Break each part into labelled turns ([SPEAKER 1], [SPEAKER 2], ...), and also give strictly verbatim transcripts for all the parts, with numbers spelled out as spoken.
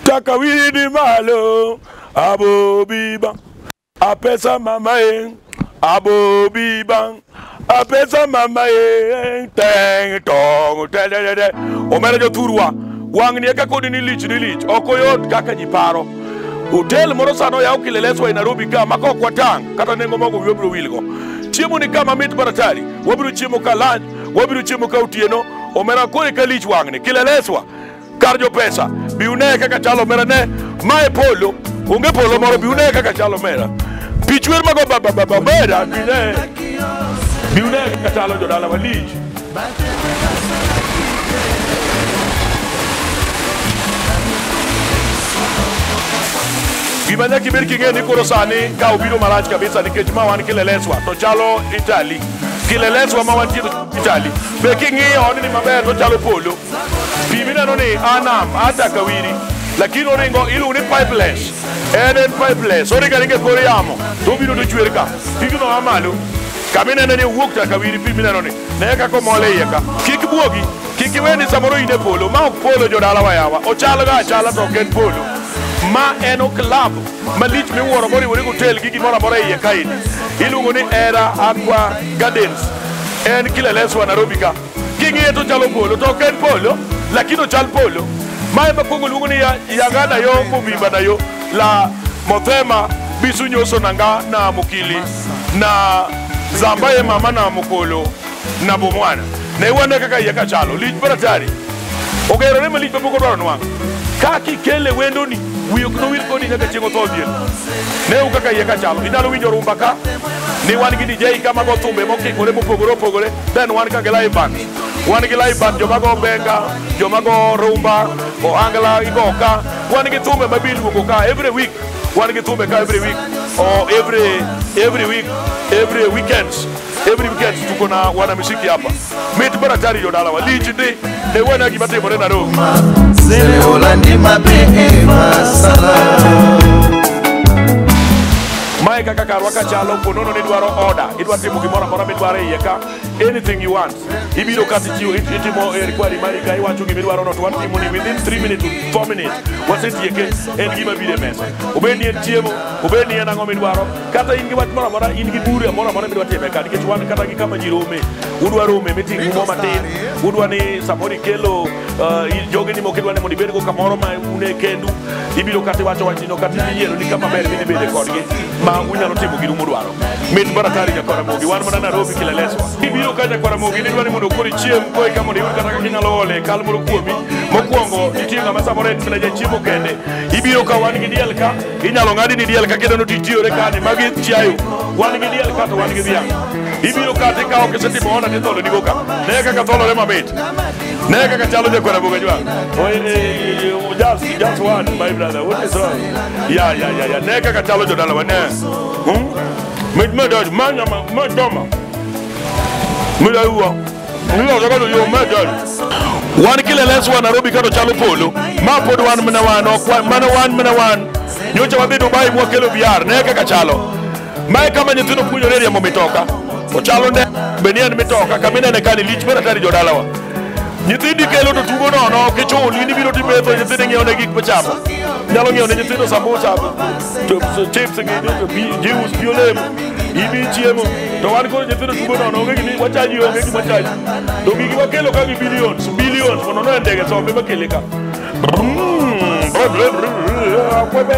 [SPEAKER 1] takawini malo abo biba apesa mama e abo biba apesa mama e teng tong telele omera jo turwa wangni ka kodi ni lich ni lich okoyot kaka jiparo hotel moro sano ya ukileleswa in Nairobi ka mako kwa tang kata nengo mogo webro wilgo chiemo ni kama mit baratari wabiro chiemo ka lunch wabiro chiemo ka utieno omera kore ka lich wangni kileleswa karjo pesa biune kaka chalo mera ne mae polo unge polo moro biune kaka chalo mera pichwer mago baba baba mera biune biune kaka chalo jodala walich Gimana kiber kinge ni korosani ka ubiro malach kabisa nikech ma wan kileleswa to chalo Italy kileleswa ma wan tito Italy be kinge oni ni maber to chalo polo bimina no ni anam ata kawiri lakini oringo ilu ni pipeless enen pipeless oringa ninge koriamo to biro to chwerka tigno amalo kamina ne wuok ta kawiri bimina no ni ne ka ko mole yeka kikbuogi kikiweni samoro ine polo ma ok polo jodala wayawa o chalo ga chala to ken polo ma eno club malich mi wuoro mori wori hotel gigi mora mora iye kaini iluongo ni Era Aqua Gardens en kileleswa Nairobi ka kingi to chalo polo to ken polo lakini chal polo ma ema pongo luongo ni yangana yo mumimba na yo la mothema bisu nyoso nanga na mukili na zamba ye mama na mukolo na bomwana ne wanda kaka iye ka chalo lich baratari ogero ne malich pongo dwaro nwa kaki kele wendo ni wiyo kuno wil kodi nyaka chengo todien ne u kaka yeka chalo inalo winjo rumba ka ni wan gi D J kama go tumbe mo kikore mo pogoro pogore then wan ka live band wan gi live band joma go benga joma go rumba o angala igoka wan gi tumbe mabilu go ka every week wan gi tumbe ka every week or every every week every weekends every weekend tuko na wana muziki hapa mit baratari jodala walich ndi ne wana gi bate morena ro
[SPEAKER 2] Sele Holandi mabe masala
[SPEAKER 1] Mai kaka karwa ka chalo konono ni dwaro order idwa timo gimoro moro midwaro yeka anything you want ibiro kati chiwo itimo require mari kai wacho gimidwaro no to wan timo ni within three minutes to four minutes waseti yeke en gima bire mesa obeni en chiemo obeni en ango midwaro kata ingi wat moro moro ingi bure moro moro midwa timo ka nikech wan kata gi kama jirome udwaro me meeting mo matin udwa ni samori kelo joge ni mokidwa ne moni bedo kamoro ma une kendu ibiro kati wacho wachino kati yiero ni kama ber ni bede kodgi ma unyalo timo gidu mudwaro mit baratari ya kora mogi wan mana Nairobi kileleswa ibiro kaja kora mogi ni dwani mundo kori chiem koi kama ni kata kinyalo ole kal muru kuomi mokuongo itinga masamore tena je chiemo kende ibiro ka wan gi diel ka inyalo ngadi ni diel ka kendo no titiore kani magi chiayo wan gi diel ka to wan gi diang ibiro ka te ka o seti bona ni tolo ni boka ne ka ka tolo le mabet ne ka ka chalo je kora mogi jwa o just just one my brother what is wrong ya ya ya ya ne ka ka chalo jodala wane Hmm? Mit medad manya ma doma. Mila uwa. Mila zakado yo medad. Wan kileleswa Nairobi kado chalo polo. Ma pod wan mena wan okwa mana wan mena wan. Nyocha wabi Dubai mwa kelo biar ne kaka chalo. Mai kama nyitino kunyo neri ya momitoka. O chalo ne benian mitoka kamina ne kani lich baratari jodala wa. Nyitindi kelo to tugo no no kicho lini biro timetho nyitindi ngeo ne gik pachamo. Nyalo ngeo ne nyithindo sambusa to chips ngi juice piolem ibi chiemo to wan ko nyithindo tugo no no ngi ni wachaji o ngi wachaji to gigi wakelo ka gi billions billions kono no ndege so be makele ka akwebe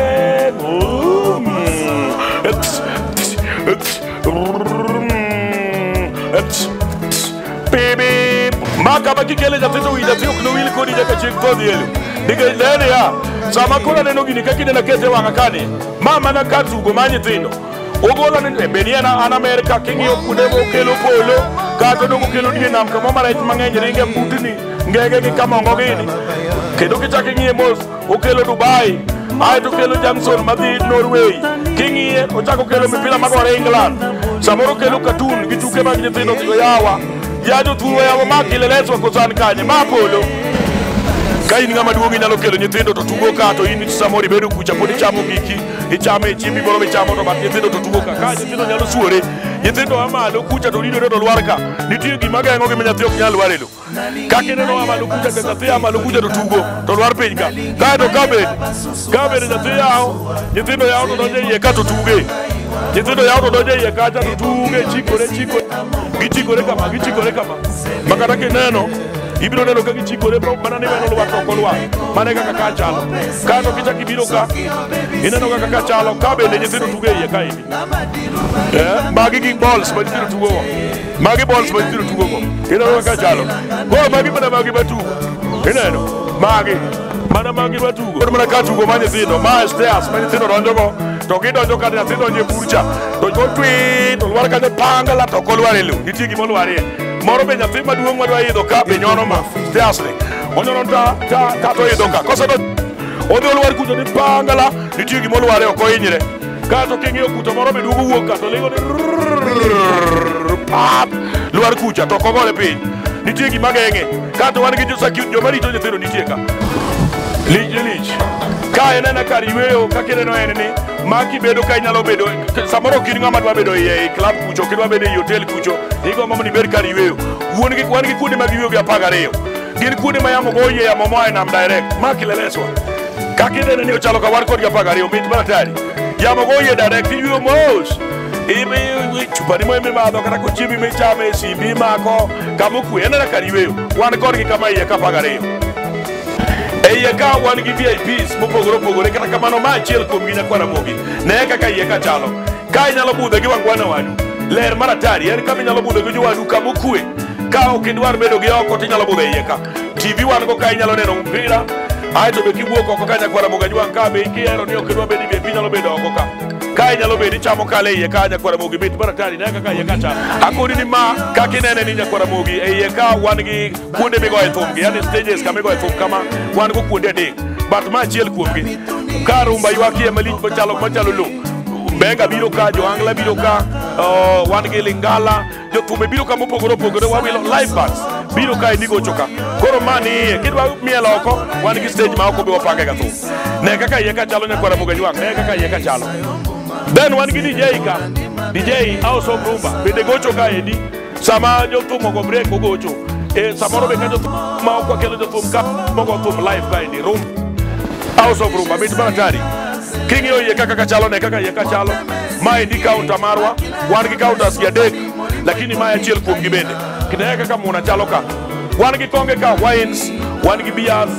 [SPEAKER 1] baby maka bakikele jatito wida tio kuno wili kodi jaka chikodi yelo diga lene ya sama kola neno gini kakine na kete wangakane mama na katu gomanyi tindo ogola nene beniana an America kingi okudego kelo polo kato dogo kelo diye nam kama mara iti mangenye ringe mbutini ngege ki kama ngogini kedo kichake ngie mos okelo Dubai ay to kelo Jameson madhi Norway kingi ye ochako kelo mipila magore England samoro kelo katun gituke magine tindo tigo yawa yajo tuwe yawa makileleswa kozani kanye ma polo Ka in ng'ama duong' inyalo kelo nyithindo to tugo ka, to in samoro ibedo kucha pod ichamo giki, ichame chiembi moro michamo to bat nyithindo to tugo ka. Ka nyithindo nyalo suore, nyithindo amalo kucha to ridore to lwar ka. Nitie gima geng'o gima nyathi ok nyal lwar e lo. Ka kineno amalo kucha to nyathi amalo kucha to tugo to lwar piny ka. Kae to kabed, kabed nyathi yawo, nyithindo yawo to donjo e iye ka to tuge. Nyithindo yawo to donjo e iye kacha to tuge, chikore chikore, gichikore kama, gichikore kama. Makata kineno ibiro neno ka gichikore mana ni weno lwar to ok olwar. Mane kaka ka chalo. Ka to kichako ibiro ka, ineno kaka ka chalo, ka bende nyithindo tuge e iye ka ini. Eh, magi gi balls ma nyithindo tugo go. Magi balls ma nyithindo tugo go. Ineno kaka chalo. Koro magi mana magi matugo. Ineno, magi mana magi matugo. Koro mana ka tugo ma nyithindo, ma stairs ma nyithindo donjo go. To gidonjo ka nyithindo donjo e burcha. To go twi, to lwar ka pangala to ok olwar e lo. Nitie gima olwar e. Moro be nyathi maduong' madwa idho ka be nyono ma stairs ni. Onyono ta ta ta to idho ka. Kosa do odhi olwar kucho ni pangala, nitie gima olwar e ok ohinyre. Ka to king'iyo kucho moro be duogo wuok ka to lingo ni pap lwar kucha to ok ogole piny. Nitie gima geng'e. Ka to wan gi jo security joma rito nyithindo nitie ka. Lich lich. Ka enena kar yweyo ka kineno en ni maki bedo ka inyalo bedo samoro kin ng'ama dwa bedo e club kucho, kidwa bedo e hotel kucho, igo mondo ibed kar yweyo. Wuon gi kwan gi kuonde mag yweyo gi apar gariyo. Gin kuonde ma yamo goye yamo moa e nam direct. Maki leleswa. Ka kineno ni ochalo ka war kod gi apar gariyo mit baratari. Yamo goye direct yweyo mos. Ibe chupani mo ime madho kata ko chiemi michame simbi mako kama okwe enena kar yweyo. Wan kod gi kama iye ka apar gariyo. Iye ka wan gi V I Ps mopogore opogore, kata kamano ma achiel kuom gi nyakwara mogi. Ne kaka iye ka chalo. Ka inyalo budhe gi wangwana wadu. Ler maratari, en kama inyalo budhe gi jowadu kama okwe. Ka ok idwar bedo gi oko tinyalo budhe iye ka. T V wan go ka inyalo neno mpira. Aeto be kiwuok oko ka nyakwara moga jwang' ka be kihero ni ok idwa bedo e V I P inyalo bedo oko ka. Ka inyalo bedo ichamo kale iye ka nyakwara mogi bit maratari, ne kaka iye ka chalo. Akoni ni ma kaka inene ni nyakwara mogi e iye ka wan gi kuonde migoye thum gi, yani stages kama igoye thum kama wan go kuonde adek. But ma achiel kuom gi. Ka rumba ywakie malich machalo machalo lo. Benga biro ka, Joangla biro ka, uh, wan gi Lingala, jothumbe biro ka mopogore opogore, wawilo live bands biro ka e nigo choka. Koro mani iye, kidwa mielo oko, wan gi stage ma oko be wapange ga thum. Ne kaka iye ka chalo nyakwara moga jwang', ne kaka iye ka chalo. Then wan gi D J ka, D J House of Rumba, bende gocho ka edi, sama jothum ogo break ogocho. E samoro be ka jothum ma ok wakelo jothum ka mogo thum live ka edi, room House of Rumba, bit baratari. King'iyo iye kaka kachalo, ne kaka iye ka chalo. Ma endi counter marwa, wan gi counters gi adek, lakini ma achiel kuom gi bende. Kine kaka muna chalo ka. Wan gi konge ka, wines, wan gi beers.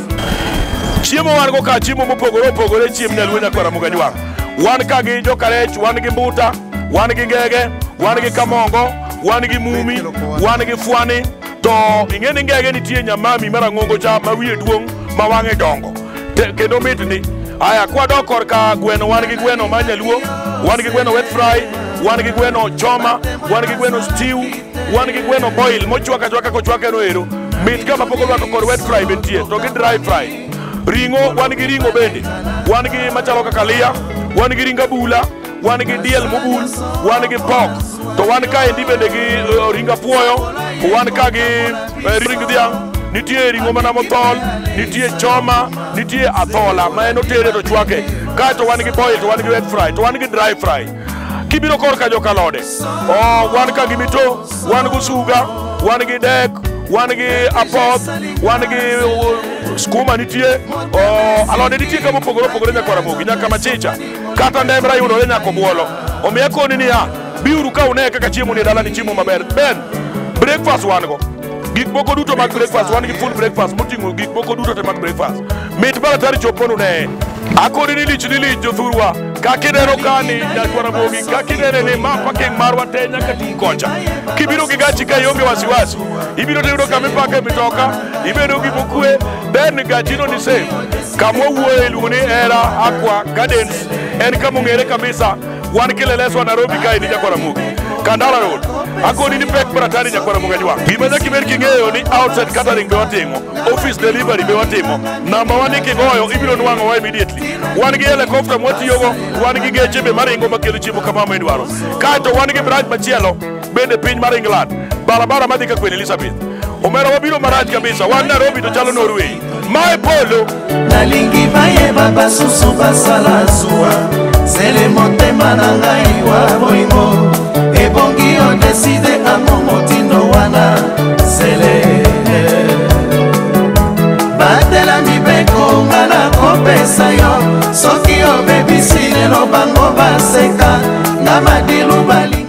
[SPEAKER 1] Chiemo wan go ka chiemo mopogore opogore, chiem nyaluo nyakwara moga jwang'. Wan ka gi joka rech, wan gi mbuta, wan gi ngege, wan gi kamongo, wan gi mumi, wan gi fwani. To ing'eni ngege nitie nyamami marang'ongo cha ma wiye duong' ma wang'e dongo. Kendo mitni. Aya kwado korka gweno, wan gi gweno ma nyaluo, wan gi gweno wet fry, wan gi gweno choma, wan gi gweno stew, wan gi gweno boil mochwaka chwaka kochwake no ero. Mit kama poko lwato kod wet fry bentie, to gi dry fry. Ringo, wan gi ringo bende. Wan gi machalo kaka liya, wan gi ringa bula, wan gi diel mobul, wan gi pork. To wan ka endi bende gi uh, ringa puoyo, wan ka gi uh, ring dhiang'. Nitie ringo mana mothol, nitie choma, nitie athola ma en otere to chwake. Ka to wan gi boil, to wan gi wet fry, to wan gi dry fry. Kibiro kor ka joka lode. Oh, wan ka gi mito, wan gi suga, wan gi dek, wan gi apoth, wan gi uh, skuma nitie. Oh, alode nitie kama opogore opogore nyakwara mogi, nyaka machicha. Kata ndemra yudore nyaka obuolo. Omiyo koni ni ya, biuru ka une kaka chiemo ni dala ni chiemo maber. Ben, breakfast wan go. Gik moko duto mag breakfast, wan gi full breakfast moting'o gik moko duto te mag breakfast. Mit baratari choponu ne. Akoni ni lich ni lich jothurwa. Kakineno kani nyakwara mogi, kakinene ni ma parking marwa te nyaka tung kocha. Kibiro gi gachi ka ionge wasiwasi. Ibiro te yudo kama ipake mitoka, ibedo gi mokwe, then gachino ni safe. Kama wuoye iluongo ni Era Aqua Gardens, en kama ong'ere kabisa. Wan kileleswa Nairobi ka edi nyakwara mogi. Kandala Road. Akoni ni pek baratari nyakwara moga jwang'. Gima nyaka ibed king'eyo ni outside catering be watimo, office delivery be watimo. Namba wan kigoyo ibiro nwang'owa immediately. Wan gi helicopter mwatiyogo, wan gi geche be maringo makelo chiemo kama ma idwaro. Kaeto wan gi branch machielo bende piny mar England, barabara madhi ka Queen Elizabeth. Omera wabiro marach kabisa, wan Nairobi to chalo Norway. maepolo
[SPEAKER 2] nalingi bayeba basusu basala zuwa zele motema na ngai wa bolingo ebongi odeside amo motindo wana zele batela mibeko nga na kopesa yo soki obebisi lelo bango baseka nga madilu balingi